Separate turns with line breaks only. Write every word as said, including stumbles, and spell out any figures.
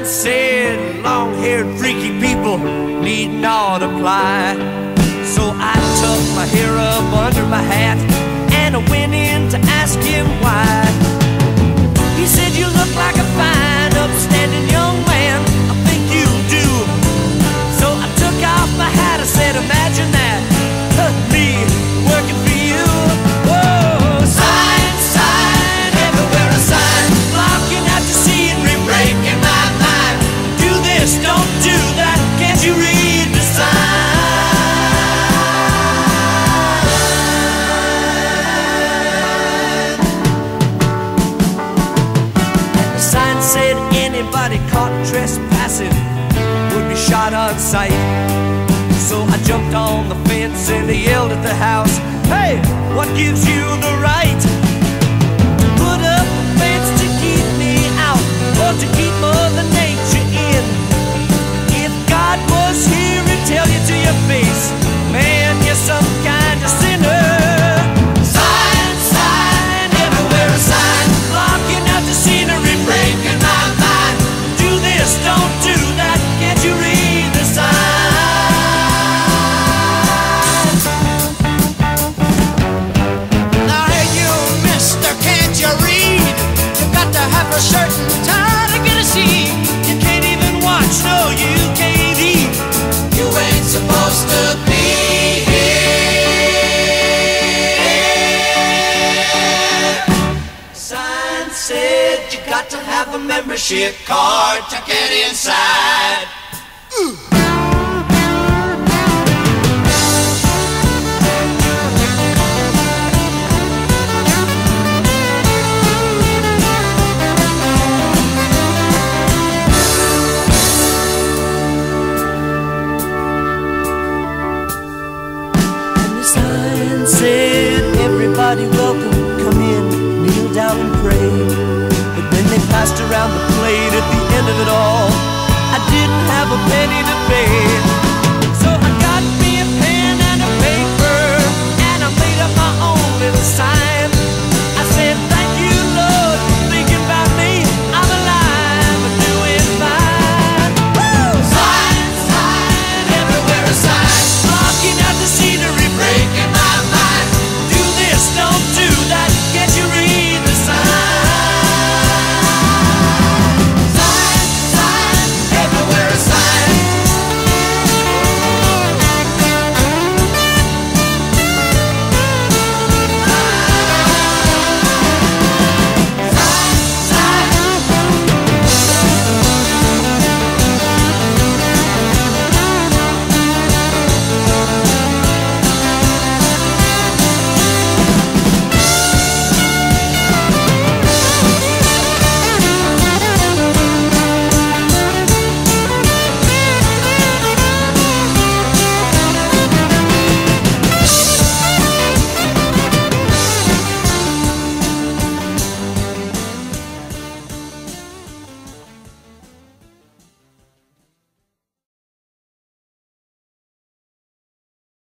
sign said long-haired freaky people need not apply. So I tucked my hair up under my hat and I went in to ask him why. He said, you look like a fine, upstanding young man, I think you do. So I took off my hat, I said, imagine that, huh, me working for you. Whoa, sign, sign, everywhere a sign, blocking out the scenery, breaking my mind. Do this, don't do that, can't you read the sign? Said anybody caught trespassing would be shot on sight. So I jumped on the fence and I yelled at the house, hey, what gives you the right to put up a fence to keep me out or to keep Mother Nature in? If God was here and tell you to your face, man, you're some kind of sinner. Sign, sign, everywhere a sign, blocking out the scenery, breaking my mind. Do this, don't do that, can't you read the sign?
Now hey you, mister, can't you read? You got to have a shirt and tie to get a seat.
You can't even watch, no, you can't eat.
You ain't supposed to be here.
Sign said you got to have a membership card to get inside.
Ooh.